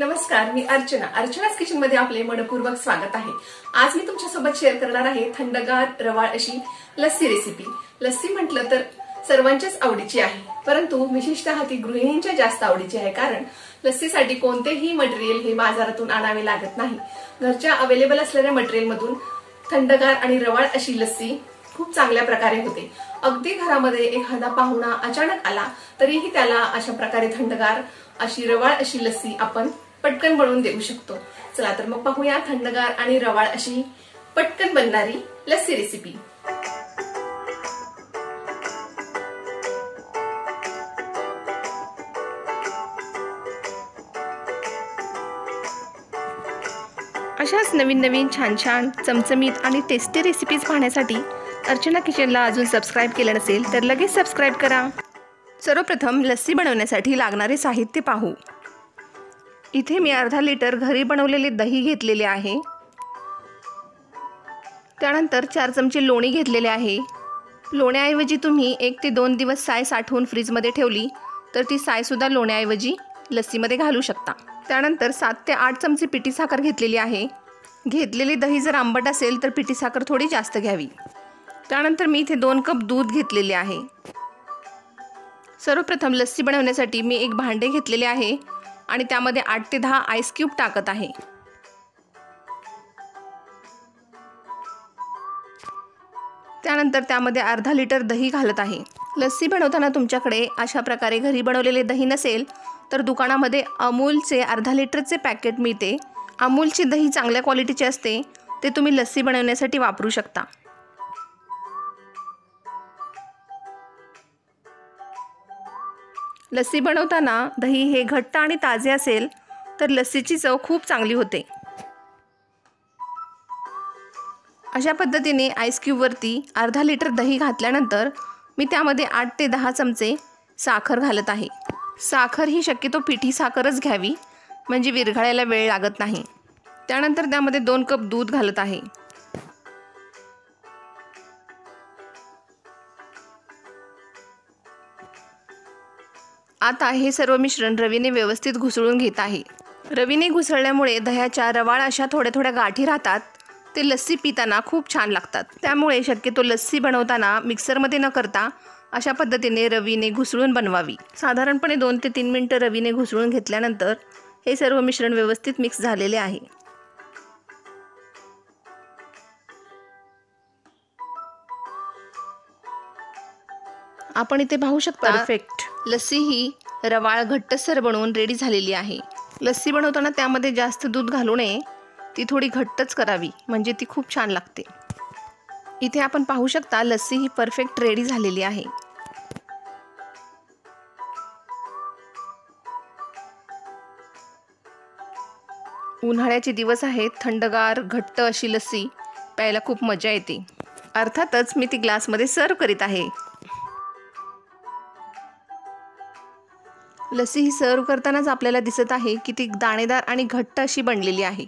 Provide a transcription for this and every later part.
नमस्कार, मी अर्चना's किचन मध्ये आपले मनपूर्वक स्वागत आहे। आज मी तुमच्यासोबत शेअर करणार आहे थंडगार रवाळ अशी लस्सी रेसिपी। लस्सी म्हटलं तर सर्वांच्याच आवडीची आहे, परंतु विशेषतः ती गृहिणींच्या जास्त आवडीची आहे, कारण लस्सीसाठी कोणतेही मटेरियल हे बाजारातून आणावे लागत नाही। घरच्या अवेलेबल असलेल्या मटेरियल मधून थंडगार आणि रवाळ अशी लस्सी खूप चांगल्या प्रकारे होते। अगदी घरामध्ये एखादा पाहुणा अचानक आला तरीही त्याला अशा प्रकारे थंडगार अशी रवाळ अशी लस्सी आपण पटकन बनवून देऊ शकतो। चला तर मग पाहूया थंडगार आणि रवाळ अशी पटकन बनणारी लस्सी रेसिपी। अशाच नवीन छान चमचमीत आणि टेस्टी रेसिपीज पाहण्यासाठी अर्चना किचनला अजून सबस्क्राइब केलं नसेल तर लगेच सबस्क्राइब करा। सर्वप्रथम लस्सी बनवण्यासाठी लागणारे साहित्य पाहू। इथे मी अर्धा लिटर घरी बनवलेले दही घेतलेले आहे। त्यानंतर 4 चमचे लोणी घेतलेले आहे। लोण्याऐवजी तुम्ही 1 ते 2 दिवस साय साठवून फ्रीजमध्ये ठेवली तर ती साय सुद्धा लोण्याऐवजी लस्सीमध्ये घालू शकता। त्यानंतर 7 ते 8 चमचे पिठी साखर घेतलेली आहे। घेतलेली दही जर आंबट असेल तर पिठी साखर थोडी जास्त घ्यावी। त्यानंतर मी इथे 2 कप दूध घेतलेले आहे। सर्वप्रथम लस्सी बनवण्यासाठी मी एक भांडे घेतलेले आहे आणि त्यामध्ये 8 ते 10 आईस क्यूब टाकत आहे। त्यानंतर त्यामध्ये अर्धा लिटर दही घालत आहे। लस्सी बनवताना तुमच्याकडे अशा प्रकारे घरी बनवलेले दही नसेल तर दुकानामध्ये अमूलचे अर्धा लिटरचे पॅकेट मिळते। अमूलची दही चांगल्या क्वालिटीचे असते, ते तुम्ही लस्सी बनवण्यासाठी वापरू शकता। लस्सी बनवताना दही हे घट्ट आणि ताजे असेल तर लस्सीची चव खूप चांगली होते। अशा पद्धतीने आईस क्यूबवरती अर्धा लिटर दही घातल्यानंतर मी त्यामध्ये 8 ते 10 चमचे साखर घालत आहे। साखर ही शक्यतो पिठी साखरच घ्यावी, म्हणजे विरघळायला वेळ लागत नाही। त्यानंतर त्यामध्ये 2 कप दूध घालत आहे। आता हे सर्व मिश्रण रवीने व्यवस्थित घुसळून घेत आहे। रवीने घुसळल्यामुळे दह्याच्या रवाळ अशा थोड्या थोड्या गाठी राहतात, ते लस्सी पिताना खूप छान लागतात। त्यामुळे शक्यतो लस्सी बनवताना मिक्सरमध्ये न करता अशा पद्धतीने रवीने घुसळून बनवावी। साधारणपणे 2 ते 3 मिनिटं रवीने घुसळून घेतल्यानंतर हे सर्व मिश्रण व्यवस्थित मिक्स झालेले आहे। आपण इथे पाहू शकता परफेक्ट लस्सी ही रवाळ घट्टसर बनवून रेडी झालेली आहे। लस्सी बनवताना त्यामध्ये जास्त दूध घालू नये, ती थोडी घट्टच करावी, म्हणजे ती खूप छान लागते। इथे आपण पाहू शकता लस्सी ही परफेक्ट रेडी झालेली आहे। उन्हाळ्याचे दिवस आहेत, थंडगार घट्ट अशी लस्सी प्यायला खूप मजा येते। अर्थातच मी ती ग्लासमध्ये सर्व करीत आहे। लस्सी ही सर्व करतानाच आपल्याला दिसत आहे की ती दाणेदार आणि घट्ट अशी बनलेली आहे।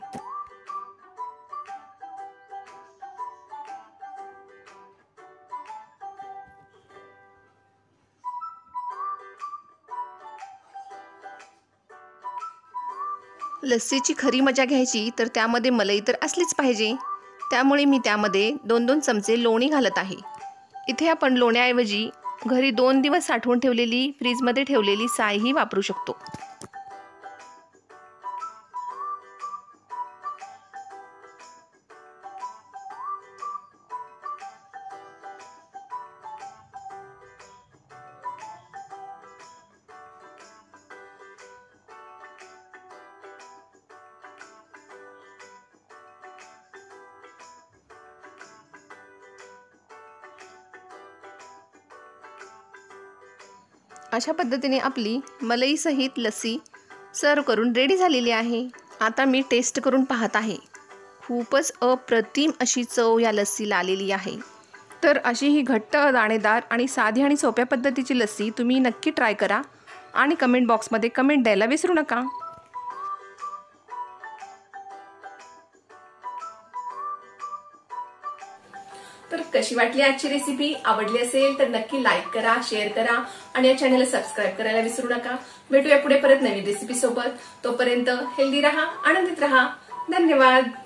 लस्सीची खरी मजा घ्यायची तर त्यामध्ये मलाई तर असलीच पाहिजे, त्यामुळे मी त्यामध्ये 2-2 चमचे लोणी घालत आहे। इथे आपण लोण्याऐवजी घरी 2 दिवस साठवून ठेवलेली फ्रीजमध्ये ठेवलेली साय ही वापरू शकतो। अशा पद्धतीने आपली मलाई सहित लस्सी सर्व करून रेडी झालेली आहे। आता मी टेस्ट करून पाहत आहे। खूपच अप्रतिम अशी चव या लस्सीला आलेली आहे। तर अशी ही घट्ट दाणेदार आणि साधी आणि सोप्या पद्धतीची लस्सी तुम्ही नक्की ट्राय करा आणि कमेंट बॉक्समध्ये कमेंट द्यायला विसरू नका। तर कशी वाटली आजची रेसिपी? आवडली असेल तर नक्की लाईक करा, शेअर करा आणि या चॅनलला सबस्क्राईब करायला विसरू नका. भेटूया पुढे परत नवीन रेसिपी सोबत. तोपर्यंत हेल्दी राहा, आनंदित राहा. धन्यवाद.